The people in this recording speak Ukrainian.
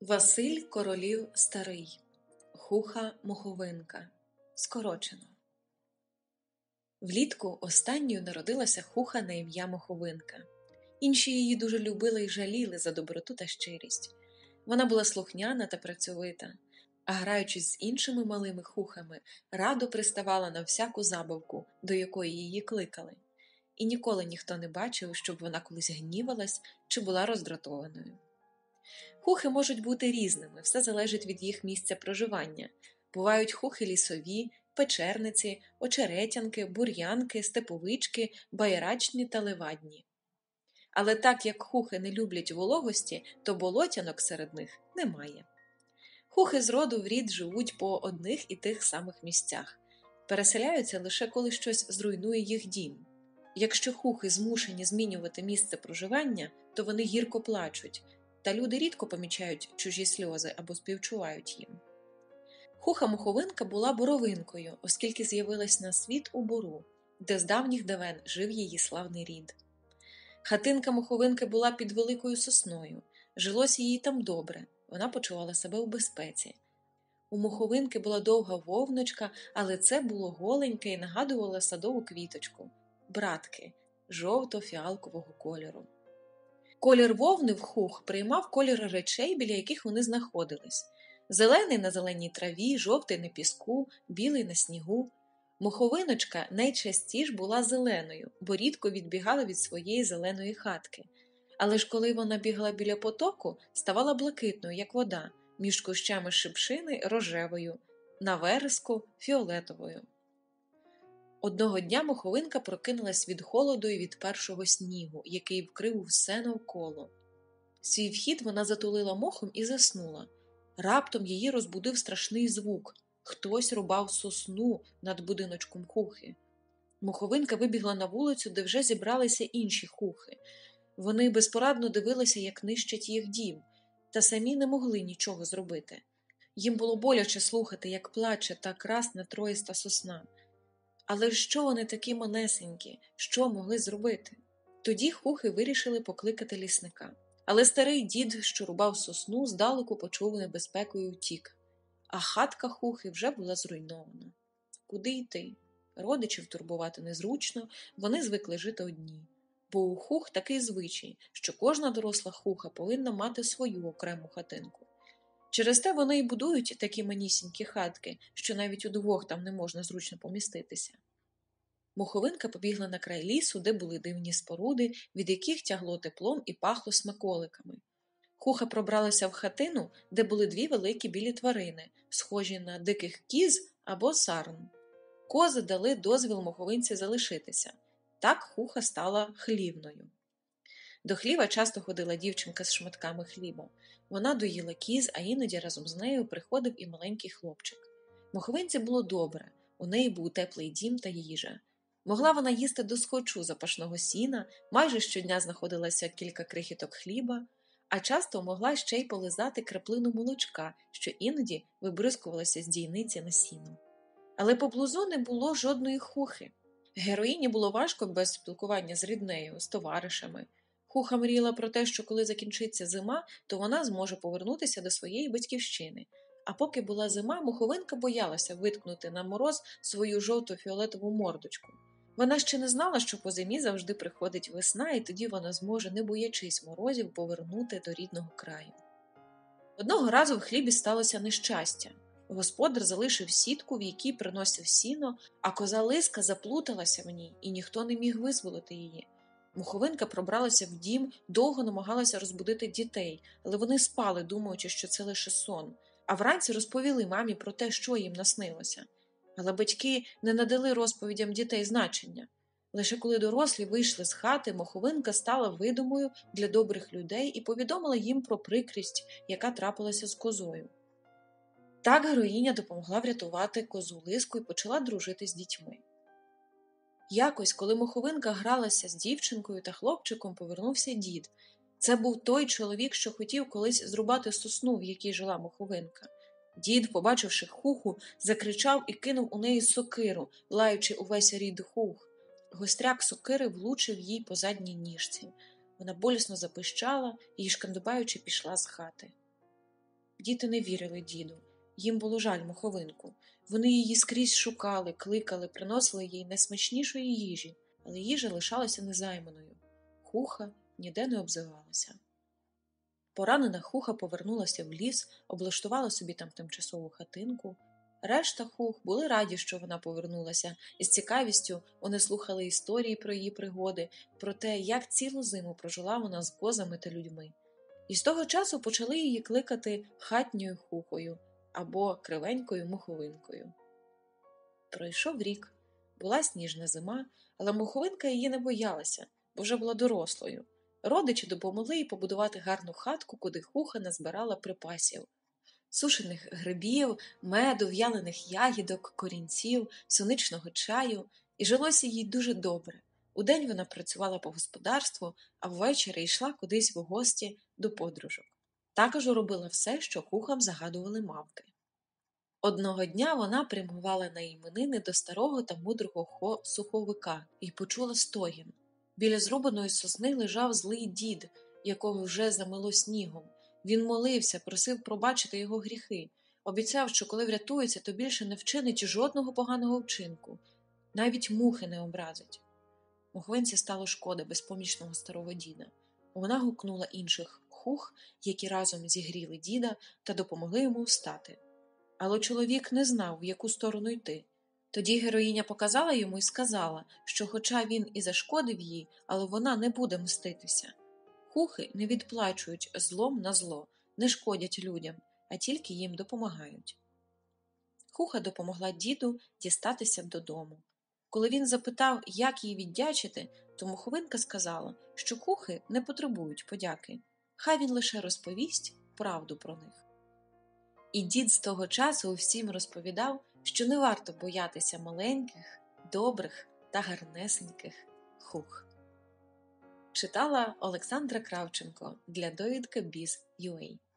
Василь Королів Старий. Хуха-моховинка. Скорочено. Влітку останньою народилася хуха на ім'я Моховинка. Інші її дуже любили і жаліли за доброту та щирість. Вона була слухняна та працьовита, а граючись з іншими малими хухами, радо приставала на всяку забавку, до якої її кликали. І ніколи ніхто не бачив, щоб вона колись гнівалась чи була роздратованою. Хухи можуть бути різними, все залежить від їх місця проживання. Бувають хухи лісові, печерниці, очеретянки, бур'янки, степовички, байрачні та левадні. Але так як хухи не люблять вологості, то болотянок серед них немає. Хухи з роду в рід живуть по одних і тих самих місцях. Переселяються лише коли щось зруйнує їх дім. Якщо хухи змушені змінювати місце проживання, то вони гірко плачуть, та люди рідко помічають чужі сльози або співчувають їм. Хуха-моховинка була боровинкою, оскільки з'явилась на світ у бору, де з давніх давен жив її славний рід. Хатинка моховинки була під великою сосною, жилося їй там добре, вона почувала себе у безпеці. У моховинки була довга вовночка, але це було голеньке і нагадувало садову квіточку – братки, жовто-фіалкового кольору. Колір вовни в хух приймав колір речей, біля яких вони знаходились. Зелений на зеленій траві, жовтий на піску, білий на снігу. Моховиночка найчастіше була зеленою, бо рідко відбігала від своєї зеленої хатки. Але ж коли вона бігла біля потоку, ставала блакитною, як вода, між кущами шипшини – рожевою, на вереску – фіолетовою. Одного дня моховинка прокинулась від холоду і від першого снігу, який вкрив все навколо. Свій вхід вона затулила мохом і заснула. Раптом її розбудив страшний звук. Хтось рубав сосну над будиночком хухи. Моховинка вибігла на вулицю, де вже зібралися інші хухи. Вони безпорадно дивилися, як нищать їх дім, та самі не могли нічого зробити. Їм було боляче слухати, як плаче та красна троїста сосна. Але що вони такі малесенькі? Що могли зробити? Тоді хухи вирішили покликати лісника. Але старий дід, що рубав сосну, здалеку почув небезпеку і утік. А хатка хухи вже була зруйнована. Куди йти? Родичів турбувати незручно, вони звикли жити одні. Бо у хух такий звичай, що кожна доросла хуха повинна мати свою окрему хатинку. Через те вони й будують такі манісінькі хатки, що навіть удвох там не можна зручно поміститися. Моховинка побігла на край лісу, де були дивні споруди, від яких тягло теплом і пахло смаколиками. Хуха пробралася в хатину, де були дві великі білі тварини, схожі на диких кіз або сарн. Кози дали дозвіл моховинці залишитися. Так хуха стала хлівною. До хліва часто ходила дівчинка з шматками хліба. Вона доїла кіз, а іноді разом з нею приходив і маленький хлопчик. Моховинці було добре, у неї був теплий дім та їжа. Могла вона їсти досхочу запашного сіна, майже щодня знаходилося кілька крихіток хліба, а часто могла ще й полизати краплину молочка, що іноді вибризкувалося з дійниці на сіно. Але поблизу не було жодної хухи. Героїні було важко без спілкування з ріднею, з товаришами. Хуха мріяла про те, що коли закінчиться зима, то вона зможе повернутися до своєї батьківщини. А поки була зима, моховинка боялася виткнути на мороз свою жовто-фіолетову мордочку. Вона ще не знала, що по зимі завжди приходить весна, і тоді вона зможе, не боячись морозів, повернути до рідного краю. Одного разу в хлібі сталося нещастя. Господар залишив сітку, в якій приносив сіно, а коза Лиска заплуталася в ній, і ніхто не міг визволити її. Моховинка пробралася в дім, довго намагалася розбудити дітей, але вони спали, думаючи, що це лише сон. А вранці розповіли мамі про те, що їм наснилося. Але батьки не надали розповідям дітей значення. Лише коли дорослі вийшли з хати, моховинка стала видимою для добрих людей і повідомила їм про прикрість, яка трапилася з козою. Так героїня допомогла врятувати козу Лиску і почала дружити з дітьми. Якось, коли моховинка гралася з дівчинкою та хлопчиком, повернувся дід. Це був той чоловік, що хотів колись зрубати сосну, в якій жила моховинка. Дід, побачивши хуху, закричав і кинув у неї сокиру, лаючи увесь рід хух. Гостряк сокири влучив їй по задній ніжці. Вона болісно запищала і, шкандибаючи, пішла з хати. Діти не вірили діду. Їм було жаль моховинку. Вони її скрізь шукали, кликали, приносили їй найсмачнішої їжі, але їжа лишалася незайманою. Хуха ніде не обзивалася. Поранена Хуха повернулася в ліс, облаштувала собі там тимчасову хатинку. Решта Хух були раді, що вона повернулася, і з цікавістю вони слухали історії про її пригоди, про те, як цілу зиму прожила вона з козами та людьми. І з того часу почали її кликати хатньою Хухою або кривенькою моховинкою. Пройшов рік. Була сніжна зима, але моховинка її не боялася, бо вже була дорослою. Родичі допомогли їй побудувати гарну хатку, куди Хуха назбирала припасів. Сушених грибів, меду, в'ялених ягідок, корінців, соничного чаю, і жилося їй дуже добре. Удень вона працювала по господарству, а ввечері йшла кудись в гості до подружок. Також робила все, що Хухам загадували мавки. Одного дня вона прямувала на іменини до старого та мудрого суховика і почула стогін. Біля зрубаної сосни лежав злий дід, якого вже замило снігом. Він молився, просив пробачити його гріхи, обіцяв, що коли врятується, то більше не вчинить жодного поганого вчинку, навіть мухи не образить. Мохвинці стало шкода безпомічного старого діда. Вона гукнула інших Хух, які разом зігріли діда та допомогли йому встати. Але чоловік не знав, в яку сторону йти. Тоді героїня показала йому і сказала, що хоча він і зашкодив їй, але вона не буде мститися. Хухи не відплачують злом на зло, не шкодять людям, а тільки їм допомагають. Хуха допомогла діду дістатися додому. Коли він запитав, як їй віддячити, то моховинка сказала, що Хухи не потребують подяки. Хай він лише розповість правду про них. І дід з того часу всім розповідав, що не варто боятися маленьких, добрих та гарнесеньких Хух. Читала Олександра Кравченко для довідки Biz.ua.